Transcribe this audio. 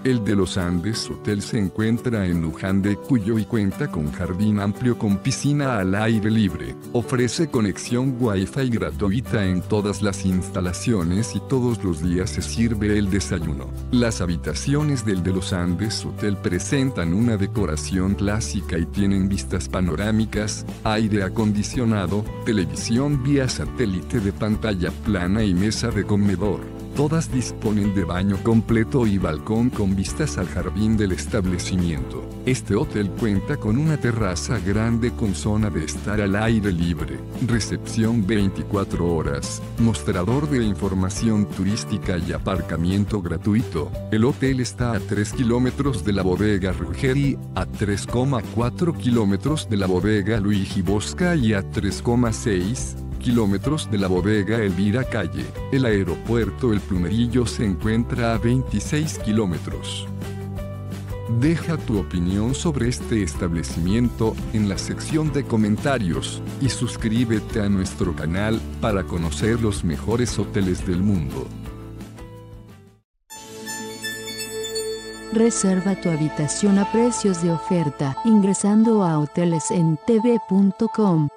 El de los Andes Hotel se encuentra en Luján de Cuyo y cuenta con jardín amplio con piscina al aire libre. Ofrece conexión Wi-Fi gratuita en todas las instalaciones y todos los días se sirve el desayuno. Las habitaciones del de los Andes Hotel presentan una decoración clásica y tienen vistas panorámicas, aire acondicionado, televisión vía satélite de pantalla plana y mesa de comedor. Todas disponen de baño completo y balcón con vistas al jardín del establecimiento. Este hotel cuenta con una terraza grande con zona de estar al aire libre, recepción 24 horas, mostrador de información turística y aparcamiento gratuito. El hotel está a 3 kilómetros de la bodega Ruggeri, a 3,4 kilómetros de la bodega Luigi Bosca y a 3,6 kilómetros de la bodega Elvira Calle. El aeropuerto El Plumerillo se encuentra a 26 kilómetros. Deja tu opinión sobre este establecimiento en la sección de comentarios y suscríbete a nuestro canal para conocer los mejores hoteles del mundo. Reserva tu habitación a precios de oferta ingresando a hotelesentv.com.